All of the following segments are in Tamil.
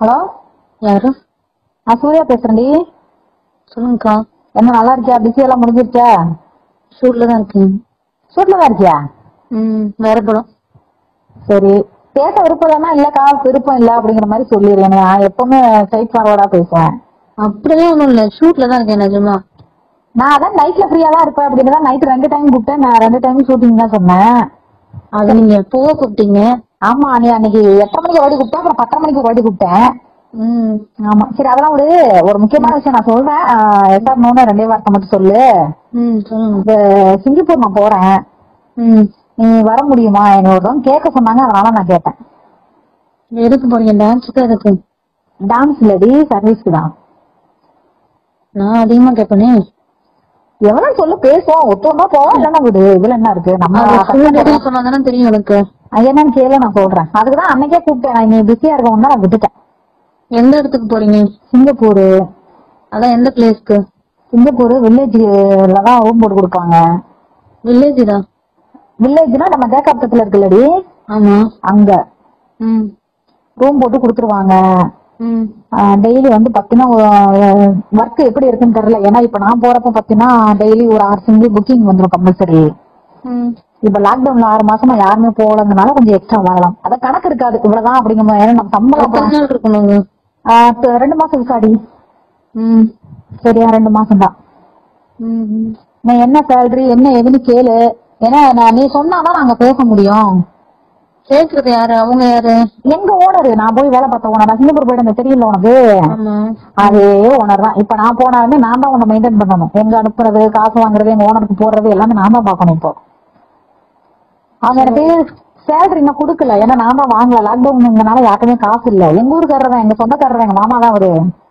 ஹலோ, யாரு? நான் சூர்யா பேசுறேன்டி. சொல்லுங்கக்கா. என்ன நல்லா இருக்கியா? பிஸி எல்லாம் முடிஞ்சிருச்சா? ஷூட்ல தான் இருக்கேன். ஷூட்ல தான் இருக்கியா? வேற படம். சரி, பேச விருப்பம் தானா? இல்லக்கா விருப்பம் இல்ல அப்படிங்கிற மாதிரி சொல்லிடுறேன். நான் எப்பவுமே ஸ்ட்ரைட் ஃபார்வர்டா பேசுவேன். அப்படியே ஒண்ணும் இல்ல, ஷூட்ல தான் இருக்கேன் நிஜமா. நான் அதான் நைட்ல ஃப்ரீயா தான் இருப்பேன் அப்படின்னு தான் நைட் 2 டைம் கூப்பிட்டேன். நான் 2 டைம் ஷூட்டிங் தான் சொன்னேன். அது நீங்க எப்பவோ கூப்பிட்டீங்க. ஆமா, நீ அன்னைக்கு 8:30 மணிக்கு ஓடி கூப்பிட்டேன், அப்புறம் 10:30 மணிக்கு ஓடி கூப்பிட்டேன். ஆமா, சரி அதெல்லாம் ஒரு முக்கியமான விஷயம் நான் சொல்றேன். எஸ்ஆர் 2 வார்த்தை மட்டும் சொல்லு. சொல்லுங்க. சிங்கப்பூர் நான் போறேன். நீ வர முடியுமா? என்னோட கேட்க சொன்னாங்க, அதனால நான் கேட்டேன். எதுக்கு போறீங்க? டான்ஸுக்கு எதுக்கு? டான்ஸ் இல்லடி, சர்வீஸ்க்கு தான். நான் அதிகமா கேட்பேனே. எவ்வளவு சொல்லு, பேசுவோம். ஒத்துவா போவோம், இல்லன்னா விடு. இதுல என்ன இருக்கு? நம்ம சொன்னாதானே தெரியும் எனக்கு. என்னன்னு கேளு, நான் சொல்றேன். அதுக்குதான் அன்னைக்கே கூப்பிட்டேன். நீ பிஸியா இருக்கவங்க நான் விட்டுட்டேன். எந்த இடத்துக்கு போறீங்க? சிங்கப்பூர். அதான் எந்த பிளேஸ்க்கு? சிங்கப்பூர் வில்லேஜ்ல தான் ரூம் போட்டு கொடுப்பாங்க. வில்லேஜ் தான். வில்லேஜ்னா நம்ம தேக்காப்பத்துல இருக்குல்லடி, ஆமா அங்க ரூம் போட்டு கொடுத்துருவாங்க. டெய்லி வந்து பாத்தீங்கன்னா ஒர்க் எப்படி இருக்குன்னு தெரியல. ஏன்னா இப்ப நான் போறப்ப பாத்தீங்கன்னா டெய்லி ஒரு 6 சிங்கிள் புக்கிங் வந்துடும் கம்பல்சரி. இப்ப லாக்டவுன்ல 6 மாசமா யாருமே போலங்கனால கொஞ்சம் எக்ஸ்ட்ரா வரலாம். அத கணக்கு இருக்காது, இவ்வளவுதான் அப்படிங்கிற. ஏன்னா நம்ம சம்பளம் இருக்கணும். 2 மாசம் விசாடி. சரியா, 2 மாசம் தான். நீ என்ன சேலரி என்ன ஏதுன்னு கேளு. ஏன்னா நீ சொன்னாதான் நாங்க பேச முடியும். கேக்குறது யாரு? அவங்க யாரு? எங்க ஓனர். நான் போய் வேலை பார்த்த ஓனர். சிங்கப்பூர் போயிட்டு தெரியல உனக்கு? அதே ஓனர் தான். இப்ப நான் போனாலுமே நான் தான் உன்னை மெயின்டைன் பண்ணணும். எங்க அனுப்புறது, காசு வாங்குறது, எங்க ஓனருக்கு போடுறது எல்லாமே நான் தான் பாக்கணும். இப்போ அவங்க எனக்கு சேலரி இன்னும் கொடுக்கல. ஏன்னா நான் தான் வாங்கல. லாக்டவுன்ங்கனால யாருக்குமே காசு இல்ல. எங்க ஊருக்காரர் தான், எங்க சொந்தக்காரர், எங்க மாமா தான் அவரு.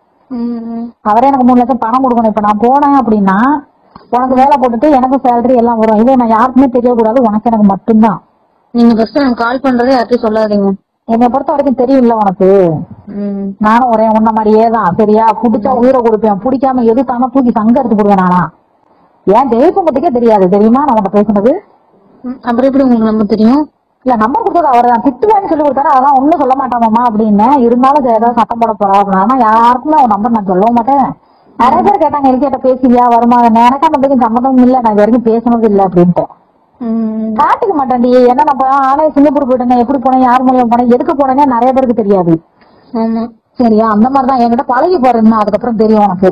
அவரே எனக்கு 3 லட்சம் பணம் கொடுக்கணும். இப்ப நான் போனேன் அப்படின்னா உனக்கு வேலை போட்டுட்டு எனக்கு சேலரி எல்லாம் வரும். இதே நான் யாருக்குமே தெரியக்கூடாது, உனக்கு எனக்கு மட்டும்தான். நீங்க ஃபர்ஸ்ட் எனக்கு கால் பண்றதே யார்ட்டையும் சொல்லாதீங்க. என்னை பொறுத்த வரைக்கும் தெரியும்ல உனக்கு. நானும் ஒரே உன்ன மாதிரியே தான். சரியா, பிடிச்சா உயிரை கொடுப்பேன், பிடிக்காம எதுக்காம தூக்கி சங்க எடுத்து போடுவேன். நானா ஏன் ஜெயிப்பங்கத்துக்கே தெரியாது தெரியுமா நான் உனக்கு பேசுனது? அப்புறம் எப்படி உங்களுக்கு நம்ப தெரியும்? இல்ல, நம்பர் கொடுத்தது அவர் தான். திட்டுவேன்னு சொல்லி கொடுத்தாரு. அதெல்லாம் ஒண்ணும் சொல்ல மாட்டாமா அப்படின்னு. இருந்தாலும் ஏதாவது சட்டம் போட போறா. ஆனா யாருக்குமே அவன் நம்பர் நான் சொல்லவும் மாட்டேன். நிறைய பேர் கேட்டாங்க, எல்கிட்ட பேசுவியா வருமா? எனக்கு அந்த பத்தி சம்மந்தம் இல்ல, நான் இது வரைக்கும் பேசினது இல்ல அப்படின்ட்டு காட்டிக்க மாட்டேன்டி. ஏன்னா நம்ம ஆளே சிங்கப்பூர் போயிட்டேன், எப்படி போனேன், யார் மூலியம் போனேன், எதுக்கு போனேன்னு நிறைய பேருக்கு தெரியாது. சரியா, அந்த மாதிரிதான் என்கிட்ட பழகி போறேன்னா அதுக்கப்புறம் தெரியும் உனக்கு.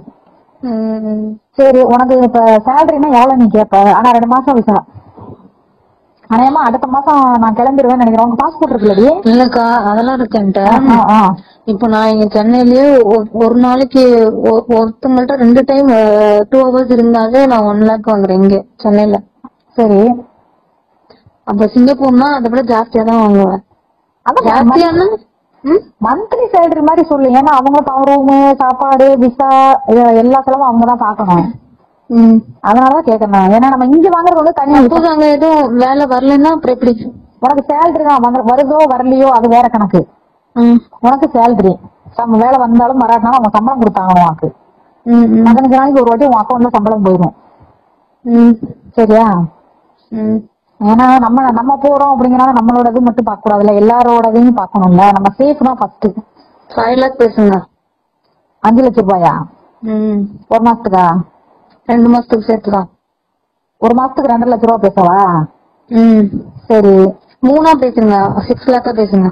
சரி, உனக்கு இப்ப சேலரினா எவ்வளவு நீ கேட்ப? ஆனா 2 மாசம் விசா. அநேகமா அடுத்த மாசம் நான் கிளம்பிடுவேன்னு நினைக்கிறேன். உங்க பாஸ்போர்ட் இருக்குல்லடி? இல்லக்கா, அதெல்லாம் இருக்கேன்ட்ட. இப்ப நான் இங்க சென்னையிலயே ஒரு நாளைக்கு ஒருத்தவங்கள்ட்ட 2 டைம் 2 ஹவர்ஸ் இருந்தாலே நான் 1 லேக் வாங்குறேன் இங்க சென்னையில. சரி, அப்ப சிங்கப்பூர்னா அதை விட ஜாஸ்தியா தான் வாங்குவேன். ஜாஸ்தியான மந்த்லி சேலரி மாதிரி சொல்லு. ஏன்னா அவங்க ரூமு, சாப்பாடு, விசா எல்லா செலவும் அவங்கதான் பாக்கணும். அதனாலதான் கேக்குறேன். ஏன்னா நம்ம இங்க வாங்குறது வந்து தனி. அங்க எதுவும் வேலை வரலன்னா அப்புறம் எப்படி? உனக்கு சேலரி தான் வருதோ வரலையோ அது வேற கணக்கு. உனக்கு சேலரி நம்ம வேலை வந்தாலும் வராட்டினாலும் அவங்க சம்பளம் கொடுத்தாங்க உனக்கு. 15 நாளைக்கு ஒரு வாட்டி உன் அக்கௌண்ட்ல சம்பளம் போயிடும். சரியா? ஏன்னா நம்ம போறோம் அப்படிங்கறத நம்மளோடது மட்டும் பார்க்க கூடாதுல்ல, எல்லாரோடதையும் பார்க்கணும்ல. நம்ம சேஃப் தான் ஃபர்ஸ்ட். 5 லேக் பேசுங்க. 5 லட்சம் ரூபாயா? ஒரு மாசத்துக்கா? 2 மாசத்துக்கு சேர்த்துதான். ஒரு மாசத்துக்கு 2 லட்சம் ரூபாய் பேசவா? சரி, 3 பேசுங்க. 6 லேக்கா பேசுங்க.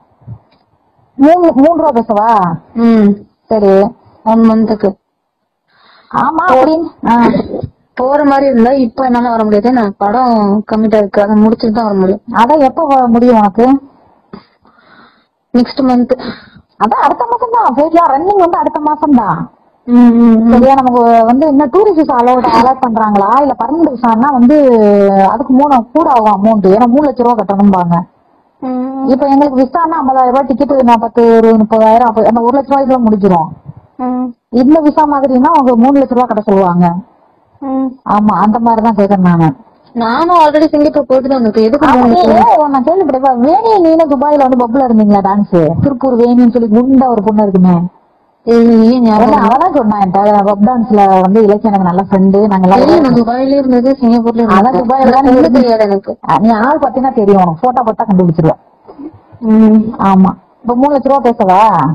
3 ரூபா பேசவா? சரி, 1 மந்த்துக்கு. ஆமா, அப்படின்னு போற மாதிரி இருந்தா இப்ப என்னால வர முடியாது. நான் படம் கம்மிட்டா இருக்கு, அதை முடிச்சுட்டு தான் வர முடியும். அதான் எப்ப முடியும் உனக்கு? Next month. அதான் அடுத்த மாசம் தான். சரியா, ரன்னிங் வந்து அடுத்த மாசம் தான். சரியா, நமக்கு வந்து இன்னும் டூரிஸ்ட் விசா அலோட் பண்றாங்களா இல்ல பர்மனன்ட் விசான்னா வந்து அதுக்கு கூட ஆகும் அமௌண்ட். ஏன்னா 3 லட்சம் ரூபாய் கட்டணும்பாங்க. இப்ப எங்களுக்கு விசான்னா 50,000 ரூபாய் டிக்கெட், 30,000 அந்த 1 லட்ச ரூபாய்க்குள்ள முடிஞ்சிடும். இந்த விசா மாதிரின்னா அவங்க 3 லட்ச ரூபாய் கட்ட சொல்லுவாங்க. ஆமா, அந்த மாதிரிதான் கேக்குறேன். நானும் ஆல்ரெடி சிங்கப்பூர் போயிட்டு தான் இருக்கேன். எதுக்கு நான் கேள்விப்பட்டேன். வேணி நீங்க துபாயில வந்து பப்புல இருந்தீங்களா டான்ஸ்? திருப்பூர் வேணின்னு சொல்லி குண்டா ஒரு பொண்ணு இருக்குமே, அவதான் சொன்னான் பப் டான்ஸ்ல வந்து இலக்கியம் எனக்கு நல்ல ஃப்ரெண்டு. நாங்க துபாயில இருந்தது, சிங்கப்பூர்ல. அதான் துபாயில தெரியாது எனக்கு. நீ ஆள் பாத்தீங்கன்னா தெரியும், உனக்கு போட்டோ பார்த்தா கண்டுபிடிச்சிருவேன். ஆமா, இப்ப 3 லட்ச ரூபா பேசவா?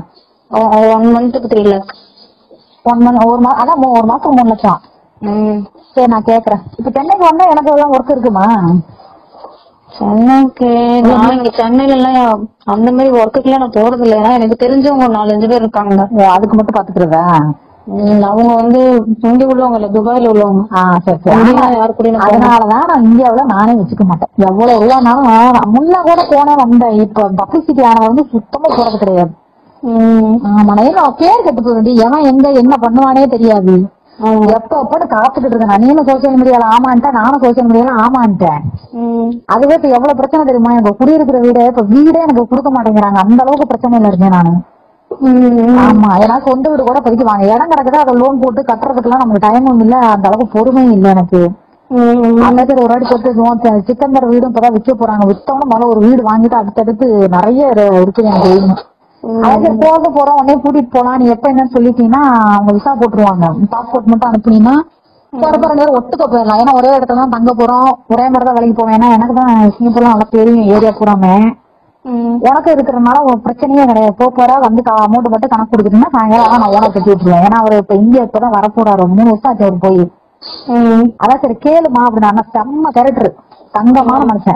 1 monthக்கு 3 lakhs. 1 month ஒரு மாசம் 3 லட்சம். சரி நான் கேக்குறேன். இப்ப சென்னைக்கு வந்தா எனக்கு எல்லாம் ஒர்க் இருக்குமா? சென்னைக்கு நான் இங்க சென்னையில எல்லாம் அந்த மாதிரி ஒர்க்குக்குலாம் நான் போறது இல்லை. ஏன்னா எனக்கு தெரிஞ்சவங்க 4-5 பேர் இருக்காங்க. அதுக்கு மட்டும் பாத்துக்கிறதா? அவங்க வந்து இங்க உள்ளவங்க இல்ல, துபாயில உள்ளவங்க. சரி. யாரு கூட அதனாலதான் நான் இந்தியாவுல நானே வச்சுக்க மாட்டேன். எவ்வளவு எவ்வளவுனாலும் முன்ன கூட போனேன் வந்தேன். இப்ப பப்ளிசிட்டி ஆனது வந்து சுத்தமா போறது கிடையாது. ஆமா, நான் பேர் கெட்டு போகுது. எவன் எங்க என்ன பண்ணுவானே தெரியாது. எப்பன்னு காத்துக்கிட்டு இருக்கேன். நீனும் சோசியல் மீடியால ஆமான்ட்டேன், நானும் சோசியல் மீடியால ஆமான்ட்டேன். அதுவே இப்ப எவ்வளவு பிரச்சனை தெரியுமா? எனக்கு குடியிருக்கிற வீடு இப்ப வீடே எனக்கு கொடுக்க மாட்டேங்கிறாங்க. அந்த அளவுக்கு பிரச்சனையில இருக்கேன் நானு. ஆமா, ஏன்னா சொந்த வீடு கூட பதிக்க வாங்க இடம் கிடக்குது. அதை லோன் போட்டு கட்டுறதுக்கு எல்லாம் நமக்கு டைமும் இல்ல, அந்த அளவுக்கு பொறுமையும் இல்ல எனக்கு. அந்த ஒரு வாட்டி போட்டு சிக்கந்தர் வீடும் இப்பதான் விற்க போறாங்க. வித்தவன முதல்ல ஒரு வீடு வாங்கிட்டு அடுத்தடுத்து நிறைய இருக்குது எனக்கு. அதுக்கு போக போறோம் உடனே கூட்டிட்டு போலாம். நீ எப்ப என்னன்னு சொல்லிட்டீங்கன்னா அவங்க விசா போட்டுருவாங்க. பாஸ்போர்ட் மட்டும் அனுப்புனீங்கன்னா போற நேரம் ஒட்டுக்க போயிடலாம். ஏன்னா ஒரே இடத்துல தான் தங்க போறோம், ஒரே மாதிரிதான் வேலைக்கு போவேன். ஏன்னா எனக்கு தான் சிங்கப்பூர்லாம் நல்லா தெரியும் ஏரியா பூராமே. உனக்கு இருக்கிறதுனால ஒரு பிரச்சனையே கிடையாது. போற வந்து அமௌண்ட் மட்டும் கணக்கு கொடுக்குறீங்கன்னா சாயங்காலம் நான் ஓனர் கட்டி விட்டுருவேன். ஏன்னா அவரு இப்ப இந்தியா இப்பதான் வரப்போறாரு. 3 வருஷம் ஆச்சு அவர் போய். அதான் சரி கேளுமா அப்படின்னா செம்ம கேரக்டர், தங்கமான மனுஷன்.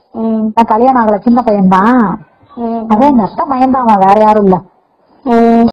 நான் கல்யாணம் ஆகல, சின்ன பையன் தான். அதே எங்க அத்தை பையன் தான், அவன் வேற யாரும் இல்ல.